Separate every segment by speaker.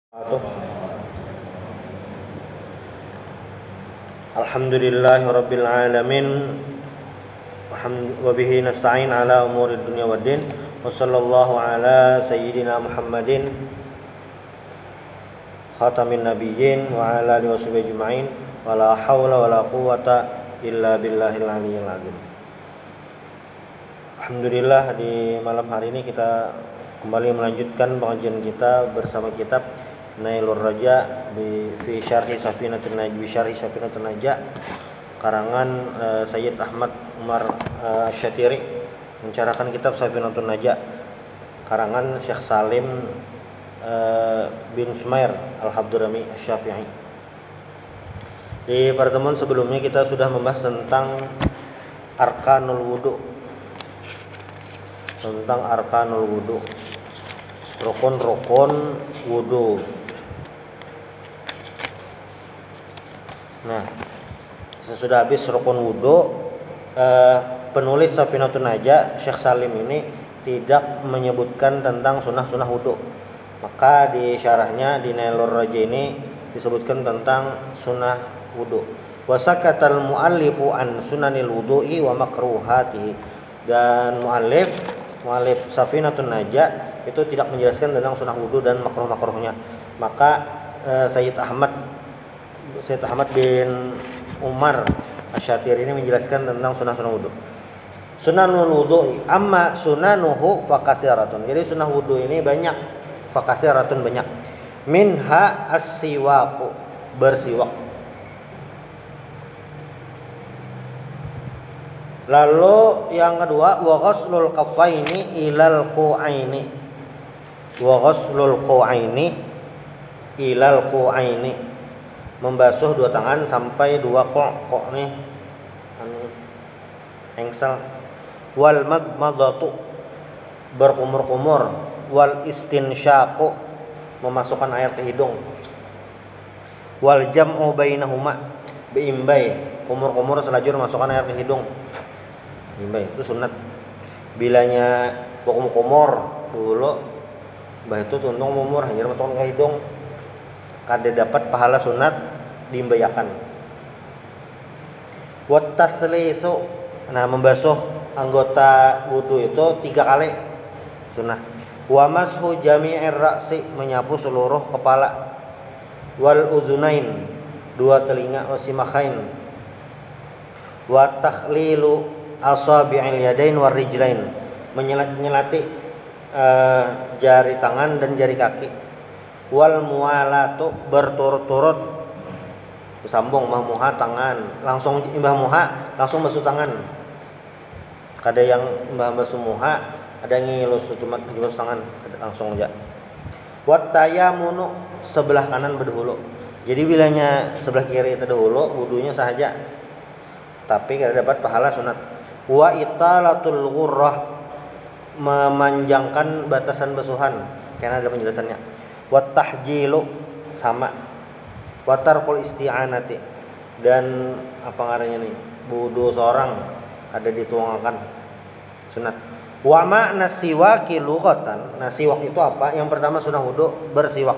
Speaker 1: Alhamdulillahirabbil alamin wa bihi nasta'in ala umuri dunya waddin wa sallallahu ala sayyidina Muhammadin khatamin nabiyyin wa ala alihi washabihi ajma'in wa la haula wa la quwwata illa billahil aliyyil azim. Alhamdulillah, di malam hari ini kita kembali melanjutkan pengajian kita bersama kitab Nailur Raja fi Syarhi Safinatul Najah karangan Sayyid Ahmad Umar Syatiri, mencarakan kitab Safinatul Najah karangan Syekh Salim bin Sumair Al-Habdrami Asy-Syafi'i. Di pertemuan sebelumnya kita sudah membahas tentang arkanul wudu, rukun-rukun wudu. Nah, sesudah habis rukun wudu, penulis Safinatul Najah Syekh Salim ini tidak menyebutkan tentang sunnah-sunnah wudu. Maka di syarahnya di Nailur Raja ini disebutkan tentang sunnah wudu. Wa sakatal muallifu an sunanil wudu'i wa makruhatihi. Dan muallif Safinatul Najah itu tidak menjelaskan tentang sunnah wudu dan makruh-makruhnya. Maka Sayyid Ahmad bin Umar Asy-Syatiri ini menjelaskan tentang sunnah-sunnah wudu. Sunanul wudu amma sunanuhu fakatsiratun. Jadi sunnah wudu ini banyak, fakatsiratun banyak. Minha as-siwaqu, bersiwak. Lalu yang kedua, wa ghuslul kaffaini ilal qu'aini. Wa ghuslul qu'aini ilal qu'aini. Membasuh dua tangan sampai dua kok nih. Engsel. Wal madmadatu, berkumur-kumur. Wal istinsyaqu, memasukkan air ke hidung. Wal jam'u bainahuma, biimbai, kumur-kumur selajur masukkan air ke hidung. Imbai itu sunat. Bilanya kumur dulu, bah itu tuntung mumur hanya masukkan ke hidung, kada dapat pahala sunat diimbayakan. Wat taslisu, nah membasuh anggota wudu itu 3 kali sunnah. Wa mashu jami'ir ra'si, menyapu seluruh kepala. Wal udzunain, 2 telinga. Wasimakhain. Wa takhlilu asabi'il yadain war rijlain, menyelati jari tangan dan jari kaki. Wal mualatu, berturut-turut bersambung, mahmuha tangan, langsung imbah muha langsung basuh tangan. Kada yang imbah basuh muha, ada yang ngilus cuma basuh tangan langsung aja. Wat tayamunu, sebelah kanan berdahulu. Jadi bilanya sebelah kiri terdahulu wudunya sahaja, tapi kada dapat pahala sunat. Wa italatul ghurrah, memanjangkan batasan basuhan, karena ada penjelasannya. Wa tahjilu, sama. Wa tarkul isti'anati, dan apa ngarannya nih, wudu seorang ada dituangkan sunat. Wa ma'na siwaki lughatan, nah siwak itu apa? Yang pertama sunah wudu bersiwak.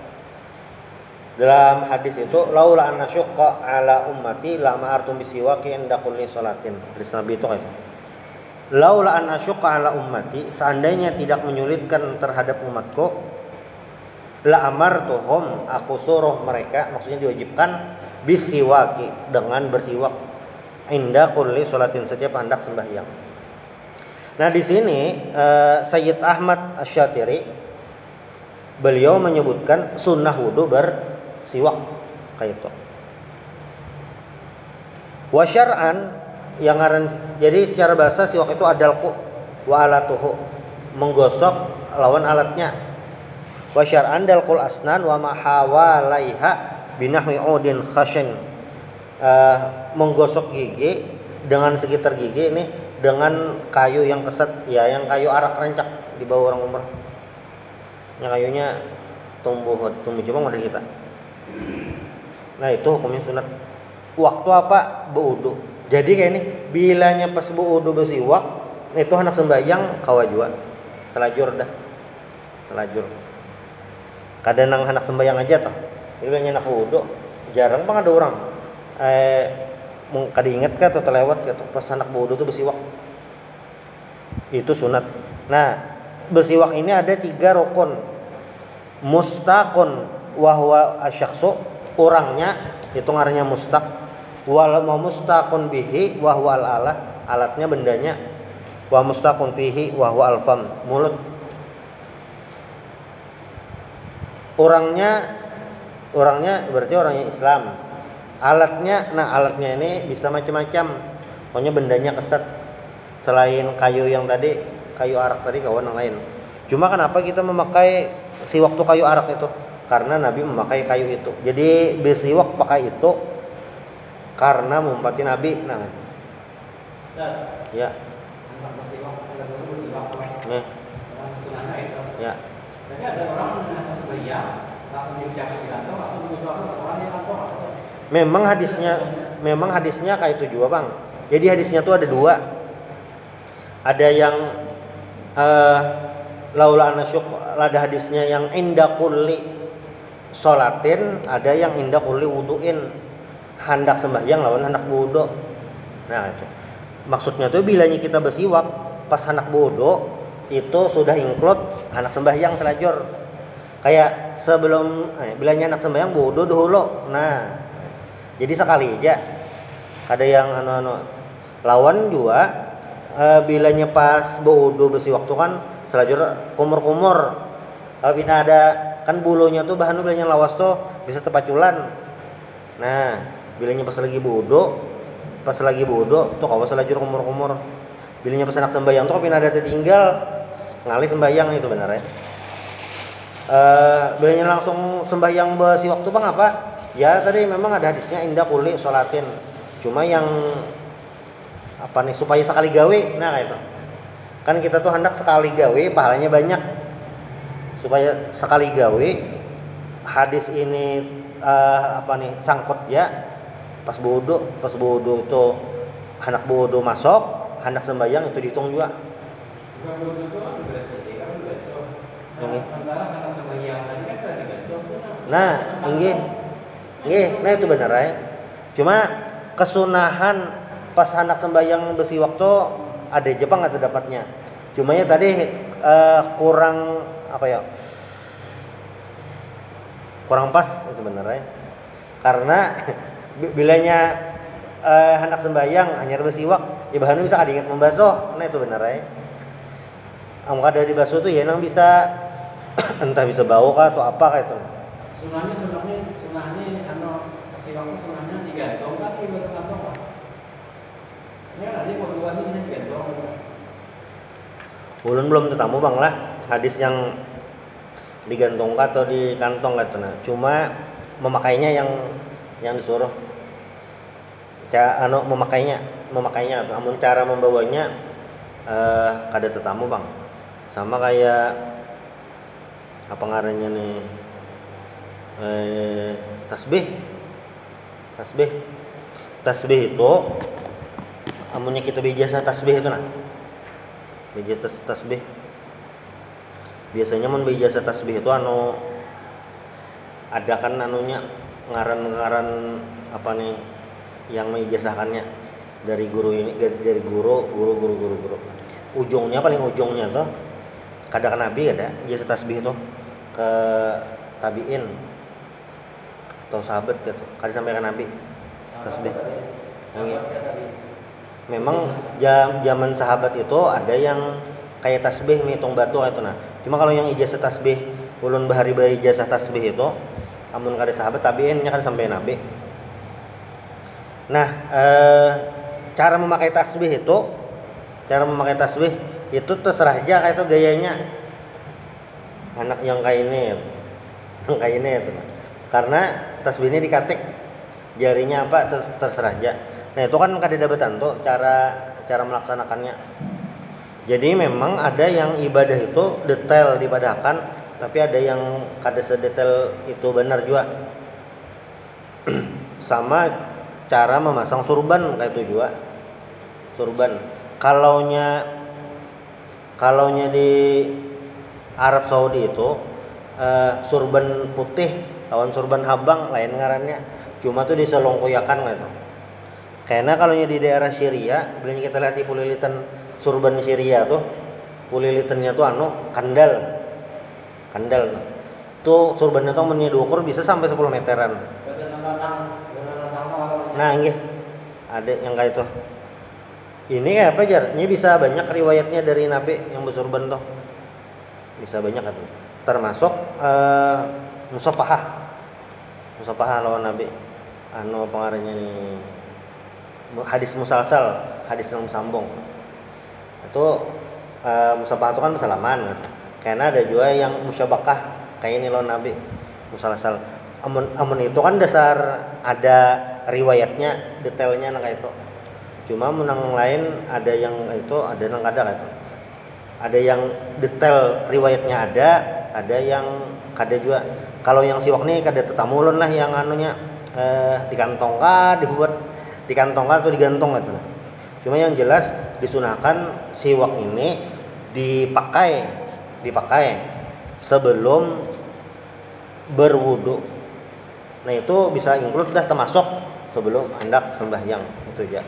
Speaker 1: Dalam hadis itu, laula an nasyqa ala ummati la ma'artum bisiwaki inda kulli salatin. Hadis Nabi itu kayak itu. Laula an nasyqa ala ummati, seandainya tidak menyulitkan terhadap umatku, la amartuhum, aku suruh mereka, maksudnya diwajibkan, bisiwaki, dengan bersiwak, inda kulli salatin, setiap hendak sembahyang. Nah di sini Sayyid Ahmad Asy-Syatiri beliau menyebutkan sunnah wudu bersiwak kayak itu. Wa syar'an, yang ngaran, jadi secara bahasa siwak itu adalku wa alatuhu, menggosok lawan alatnya. Wa syar'an dalqul asnan wa ma hawalaiha binahwi udin khashin, menggosok gigi dengan sekitar gigi ini dengan kayu yang kesat, ya yang kayu arak rancak di bawah orang umur. Yang kayunya tumbuh cuma dari kita. Nah itu hukumnya sunat. Waktu apa? Berwudu. Jadi kayak ini, bilanya pas berwudu bersiwak, itu hendak sembahyang kawajua selajur dah. Selajur. Kadang nang anak sembahyang aja toh. Jadi banyak anak wudu, jarang bang ada orang. Kada inget ka atau terlewat gitu pas anak wudu tuh bersiwak. Itu sunat. Nah, bersiwak ini ada 3 rukun. Mustaqun wa huwa asyakhsu, orangnya itu ngarannya mustaq. Wal mustaqun bihi wa huwa al-alah, alatnya bendanya. Wa mustaqun fihi wa huwa al-fam, mulut. Orangnya berarti orangnya Islam. Alatnya ini bisa macam-macam. Pokoknya bendanya kesat. Selain kayu yang tadi, kayu arak tadi kawan yang lain. Cuma kenapa kita memakai siwak tuh kayu arak itu? Karena Nabi memakai kayu itu. Jadi bersiwak pakai itu karena mengumpati Nabi. Nah. Ya. Nih. Ya.
Speaker 2: Jadi ada orang yang sembahyang langsung dijatuh di kantong langsung dimusnahkan orang yang kantong.
Speaker 1: Memang hadisnya kayak itu juga bang. Jadi hadisnya tuh ada 2. Ada yang laula anasyuk, ada hadisnya yang inda kulli sholatin, ada yang inda kulli wuduin, hendak sembahyang lawan hendak wudu. Nah itu maksudnya tuh bilanya kita bersiwak pas hendak wudu itu sudah include anak sembahyang selajur. Kayak sebelum bilanya anak sembahyang wudu dulu. Nah, jadi sekali aja. Ada yang lawan juga bilanya pas wudu bersiwak tuh kan selajur kumur-kumur. Kalau tidak ada kan bulunya tuh bahan bilanya lawas tuh bisa tepaculan. Nah, bilanya pas lagi wudu tuh kawas selajur kumur-kumur. Bilanya pas anak sembahyang tuh kalau ada tertinggal ngalih sembahyang itu benar ya. Bilanya langsung sembahyang bersiwak tuh bang apa? Ya tadi memang ada hadisnya indah kuli sholatin. Cuma yang apa nih supaya sekali gawe, nah kayak itu. Kan kita tuh hendak sekali gawe pahalanya banyak. Supaya sekali gawe hadis ini sangkut ya pas wudu itu hendak wudu masuk, hendak sembahyang itu dihitung juga. Nah, nah itu benar ya. Cuma kesunahan pas anak sembahyang besi waktu ada Jepang atau dapatnya. Cuma ya tadi kurang kurang pas itu benar ya. Karena bilanya hendak sembahyang hanya bersiwak, ya bahannya bisa kadingat membasuh. Nah itu benar ya. Angka dari basuh tuh ya nang bisa entah bisa bau kah atau apa kayak itu.
Speaker 2: Sunahnya siwaknya sunahnya digantung kan di kantong Pak. Ya nanti keduanya bisa digantung.
Speaker 1: Belum tetamu bang lah hadis yang digantung atau di kantong gitu. Nah cuma memakainya yang disuruh memakainya namun cara membawanya kada tetamu bang, sama kayak apa ngarannya nih tasbih itu amunnya kita bijasa tasbih itu nah bijasa tasbih biasanya mun bijasa tasbih itu ada kan ngaran apa nih yang mengijazahkannya dari guru ujungnya paling ujungnya tuh kadang Nabi ada ijazah tasbih itu ke tabiin atau sahabat gitu kada sampai ke Nabi tasbih. Memang zaman sahabat itu ada yang kayak tasbih ngitung batu itu nah. Cuma kalau yang ijazah tasbih ulun bahari ijazah tasbih itu amun kada sahabat tabiinnya kada sampai Nabi. Nah, cara memakai tasbih itu terserah aja kayak itu gayanya. Anak yang kayak ini itu. Karena tasbih ini dikatik jarinya apa terserah aja. Nah, itu kan kada dapatan tuh cara melaksanakannya. Jadi memang ada yang ibadah itu detail dipadahkan, tapi ada yang kada sedetail itu benar juga. Sama cara memasang surban kayak itu juga. Surban. Kalaunya di Arab Saudi itu surban putih lawan surban habang lain ngarannya. Cuma tuh diselongkuyakan gitu. Karena kalau di daerah Syria, bila kita lihat di pulilitan surban Syria tuh, pulilitannya tuh kandal. Tuh surbannya tuh diukur bisa sampai 10 meteran. Nah, ini ada yang kayak itu. Ini kayak apa jar? Ini bisa banyak riwayatnya dari Nabi yang bersurban tuh. Bisa banyak kan. Termasuk musafahah lawan Nabi. Pengarangnya nih hadis musalsal, hadis yang sambung. Itu musafahah itu kan bersalaman kan. Karena ada juga yang musyabakah kayak ini lawan Nabi musalsal. Amun itu kan dasar ada riwayatnya, detailnya kayak itu. Cuma menang lain ada yang itu, ada yang kada itu. Ada yang detail riwayatnya ada yang kada juga. Kalau yang siwak nih kada tetamulun lah yang dikantongkan, dikantongkan atau digantung gitu. Cuma yang jelas disunahkan siwak ini dipakai sebelum berwudu. Nah itu bisa include dah termasuk sebelum hendak sembahyang itu ya.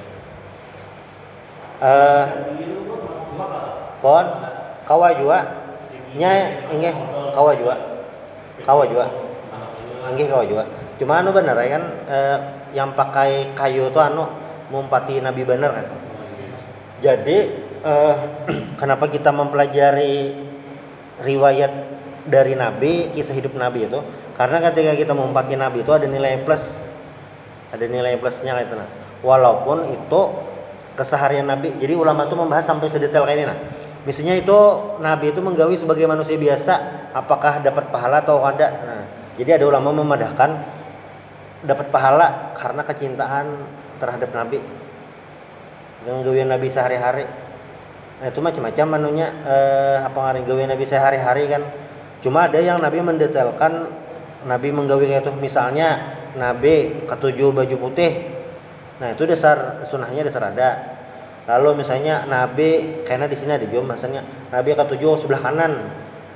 Speaker 1: Pon kawa juga inggih kawa juga cuma bener kan yang pakai kayu itu mumpati Nabi bener kan. Jadi kenapa kita mempelajari riwayat dari Nabi, kisah hidup Nabi itu karena ketika kita mumpati Nabi itu ada nilai plusnya gitu nah. Walaupun itu keseharian Nabi. Jadi ulama itu membahas sampai sedetail kayak ini nah. Misalnya itu Nabi itu menggawi sebagai manusia biasa, apakah dapat pahala atau tidak. Nah, jadi ada ulama memadahkan dapat pahala karena kecintaan terhadap Nabi. Yang gawian Nabi sehari-hari. Nah, itu macam-macam manunya gawian Nabi sehari-hari kan. Cuma ada yang Nabi mendetailkan Nabi menggawi kayak itu. Misalnya Nabi ketujuh baju putih. Nah itu dasar sunahnya dasar ada. Lalu misalnya Nabi karena di sini ada juga bahasanya Nabi ketujuh sebelah kanan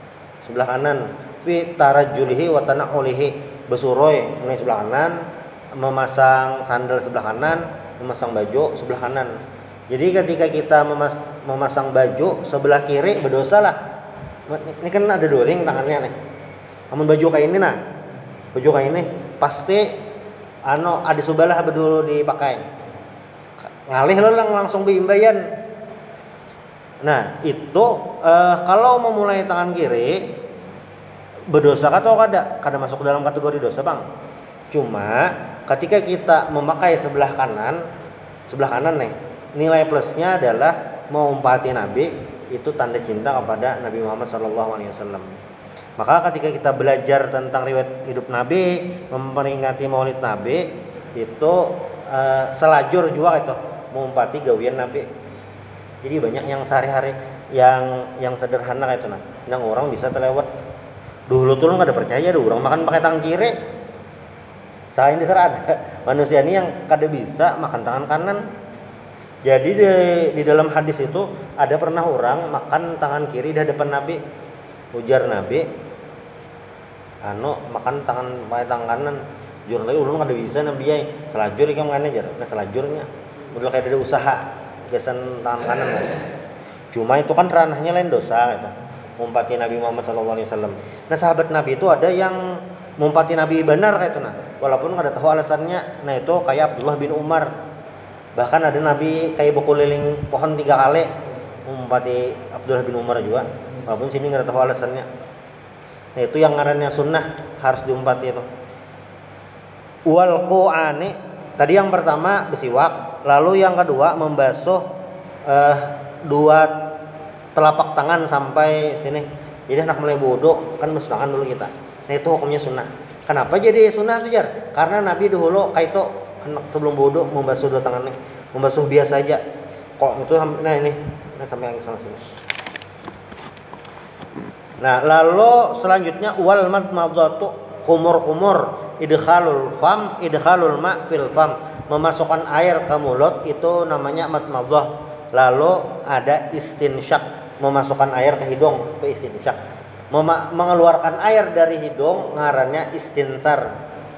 Speaker 1: fi tarajulihi wa tanaulihi besuroi ini sebelah kanan, memasang sandal sebelah kanan, memasang baju sebelah kanan. Jadi ketika kita memasang baju sebelah kiri berdosa lah. Ini kan ada dua ring tangannya nih. Namun baju kayak ini pasti adi subalah bedulu dipakai. Ngalih lo langsung biimbayan. Nah, itu kalau memulai tangan kiri berdosa atau kada masuk dalam kategori dosa, Bang. Cuma ketika kita memakai sebelah kanan nih, nilai plusnya adalah mengumpati Nabi, itu tanda cinta kepada Nabi Muhammad SAW. Maka ketika kita belajar tentang riwayat hidup Nabi, memperingati Maulid Nabi, itu selajur juga itu mengumpati gawian Nabi. Jadi banyak yang sehari-hari yang sederhana kayak itu nah. Yang orang bisa terlewat. Dulu tuh nggak ada percaya dulu orang makan pakai tangan kiri. Saya ini ada manusia ini yang kada bisa makan tangan kanan. Jadi di dalam hadis itu ada pernah orang makan tangan kiri di hadapan Nabi. Ujar Nabi, makan pakai tangan kanan. Jurang lagi ulun kada bisa Nabi ya. Selajur ikan ngane jar. Nah selajurnya udah kayak ada usaha gesan tangan kanan kan. Cuma itu kan ranahnya lain dosa gitu. Mumpati Nabi Muhammad SAW. Nah sahabat Nabi itu ada yang mumpati Nabi benar kayak itu nah. Walaupun kada tahu alasannya. Nah itu kayak Abdullah bin Umar. Bahkan ada Nabi kayak berkeliling pohon 3 kali mumpati Abdullah bin Umar juga. Walaupun sini nggak tahu alasannya. Nah itu yang ngarannya sunnah harus diumpati itu. Wal qu'ani tadi yang pertama bersiwak, lalu yang kedua membasuh 2 telapak tangan sampai sini. Jadi anak mulai bodoh kan basuh tangan dulu kita. Nah itu hukumnya sunnah. Kenapa jadi sunnah tuh jar? Karena Nabi dahulu kayak itu sebelum bodoh membasuh 2 tangannya, membasuh biasa aja. Kok itu nah ini sampai yang sana sini. Nah, lalu selanjutnya wal madmadatu kumur idkhalul ma fil fam, memasukkan air ke mulut itu namanya madmadah. Lalu ada istinsyak, memasukkan air ke hidung itu istinsyak. mengeluarkan air dari hidung ngarannya istinsar.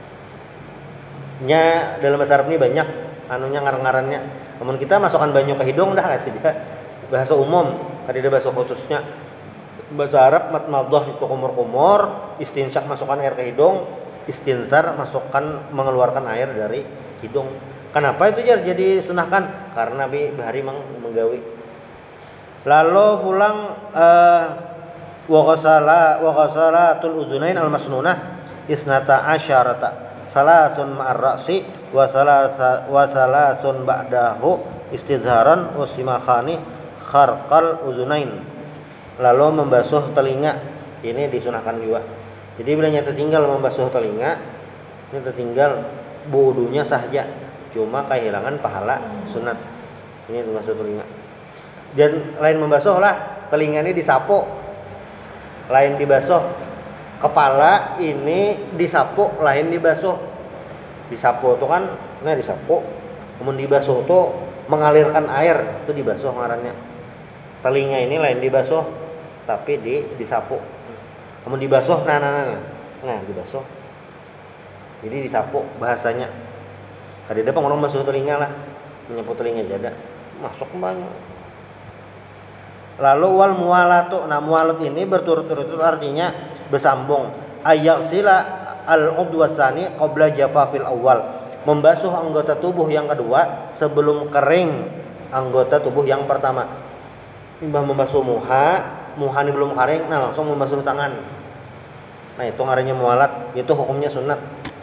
Speaker 1: Nya dalam bahasa Arab ini banyak anunya ngaran-ngarannya. Namun kita masukkan banyu ke hidung dah saja. Bahasa umum, kada ada bahasa khususnya. Bahasa Arab matmadhah itu kumur-kumur, istinsyak masukkan air ke hidung, istinsar masukkan mengeluarkan air dari hidung. Kenapa itu jadi sunahkan? Karena bahari menggawi. Lalu pulang wa ghasalatul udzunain al masnunah isnata asyarata salasun ma'ar ra'si wa salasun ba'dahu istidharan wa simakhani kharqal udzunain. Lalu membasuh telinga ini disunahkan juga. Jadi bila nyata tinggal membasuh telinga, ini tertinggal wudunya saja, cuma kehilangan pahala sunat. Ini membasuh telinga. Dan lain membasuh lah, telinga ini disapu, lain dibasuh. Kepala ini disapu, lain dibasuh. Disapu itu kan, nah disapu, kemudian dibasuh itu mengalirkan air, itu dibasuh ngarannya. Telinga ini lain dibasuh, tapi disapu. Kemudian dibasuh, nah dibasuh. Jadi disapu bahasanya. Kadang-kadang orang basuh telinga lah, menyapu telinga jada, masuk banyak. Lalu wal muwalatu, nah muwalat ini berturut-turut artinya bersambung. Ayaksila al-udwasani qabla jafafil awal, membasuh anggota tubuh yang kedua sebelum kering anggota tubuh yang pertama. Imbah membasuh muha ini belum kering, nah langsung membasuh tangan. Nah itu ngarannya muwalat, itu hukumnya sunat.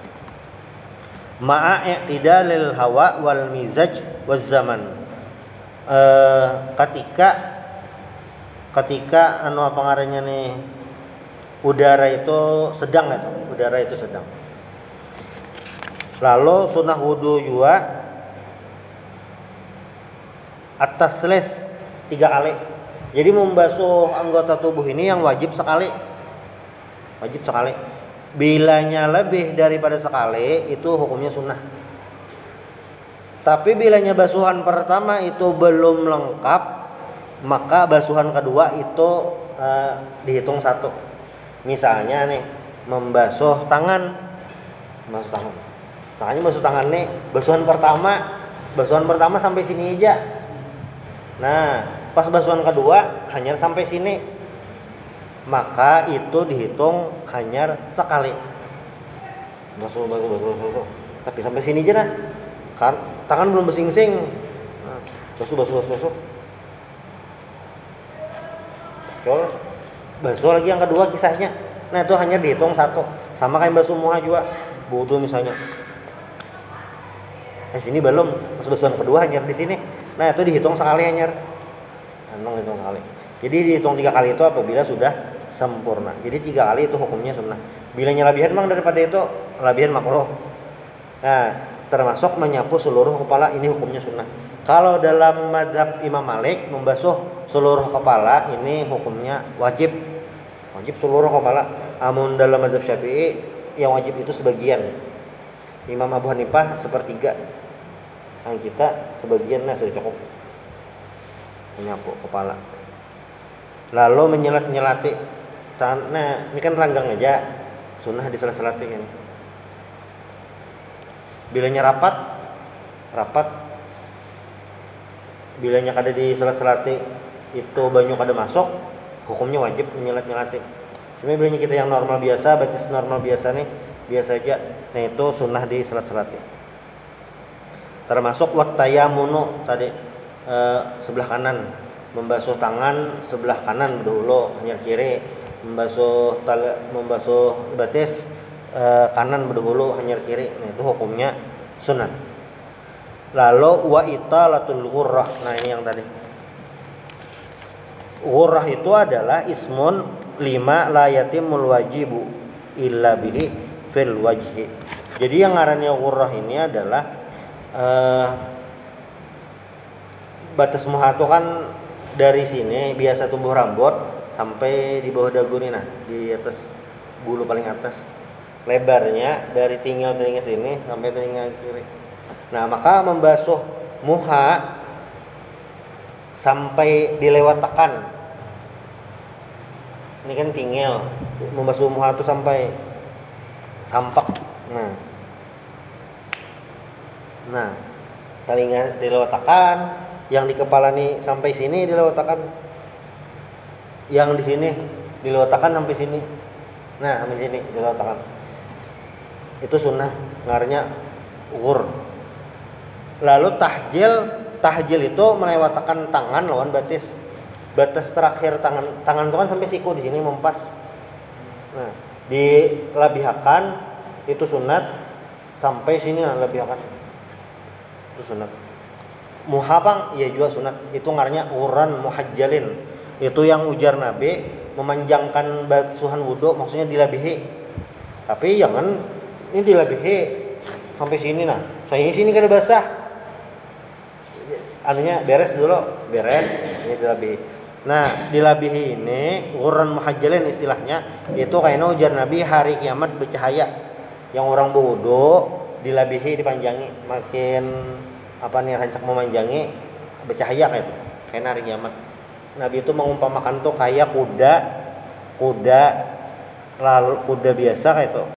Speaker 1: Ma'a i'tidalil hawa wal mizaj waz zaman. Ketika anu apa ngarannya nih, udara itu sedang itu, udara itu sedang. Lalu sunnah wudu juga atas les 3 kali. Jadi membasuh anggota tubuh ini yang wajib sekali. Wajib sekali. Bilanya lebih daripada sekali itu hukumnya sunnah. Tapi bilanya basuhan pertama itu belum lengkap, maka basuhan kedua itu dihitung 1. Misalnya nih membasuh tangan, tangannya basuh tangan nih, basuhan pertama sampai sini aja. Nah pas basuhan kedua hanya sampai sini, maka itu dihitung hanya sekali. Basuh, tapi sampai sini aja nah, kan tangan belum bersingsing. Nah, basuh. Basuh lagi yang kedua kisahnya. Nah itu hanya dihitung 1. Sama kayak basuh muha juga, wudu misalnya. Sini belum, pas basuhan kedua hanya di sini. Nah itu dihitung sekali hanya. Hitung sekali. Jadi dihitung 3 kali itu apabila sudah sempurna. Jadi 3 kali itu hukumnya sunnah. Bilanya lebihan memang daripada itu lebihan makruh. Nah termasuk menyapu seluruh kepala, ini hukumnya sunnah. Kalau dalam mazhab Imam Malik membasuh seluruh kepala ini hukumnya wajib seluruh kepala. Namun dalam mazhab Syafi'i yang wajib itu sebagian. Imam Abu Hanifah sepertiga. Yang kita sebagian sudah cukup menyapu kepala. Lalu menyelat-nyelati. Nah ini kan ranggang aja, sunnah diselat-selati kan. Bilanya rapat, bilanya kada diselat-selati itu banyu kada masuk, hukumnya wajib menyelat-nyelati. Cuma bilanya kita yang normal biasa, bacis normal biasa nih, biasa aja, nah itu sunnah diselat-selati. Termasuk wattayamunu tadi sebelah kanan, membasuh tangan sebelah kanan berdahulu hanya kiri, membasuh batis kanan berdahulu hanya kiri, nah itu hukumnya sunat. Lalu wa italatul ghurrah, nah ini yang tadi. Ghurrah itu adalah ismun lima la yatimul wajibu illa bihi fil wajhi. Jadi yang ngarannya ghurrah ini adalah batas muha itu kan dari sini biasa tumbuh rambut sampai di bawah dagu nih, nah di atas bulu paling atas. Lebarnya dari telinga sini sampai telinga kiri. Nah maka membasuh muha sampai dilewat tekan. ini kan tinggal membasuh muha tuh sampai sampak. Nah telinga dilewatakan, yang di kepala nih sampai sini dilewatakan, yang di sini dilewatakan sampai sini. Nah sampai sini dilewatakan. Itu sunnah, ngarannya ghur. Lalu tahjil itu melewatakan tangan lawan batas terakhir tangan itu kan sampai siku di sini mempas. Nah dilabihakan itu sunat sampai sini labihakan itu sunat. Muhabang ya juga sunat, itu ngarannya uran muhajjalin. Itu yang ujar Nabi memanjangkan basuhan wudu, maksudnya dilabihi. Tapi jangan ini dilabihi sampai sini nah. Saya sini kada basah. Anunya beres dulu, beres ini dilabihi. Nah, dilabihi ini uran muhajjalin istilahnya, itu kayaknya ujar Nabi hari kiamat bercahaya. Yang orang berwudu dilabihi dipanjangi, makin apa nih rancak memanjangi bercahaya kayak itu. Kayak hari kiamat. Nabi itu mengumpamakan tuh kayak kuda lalu kuda biasa kayak itu.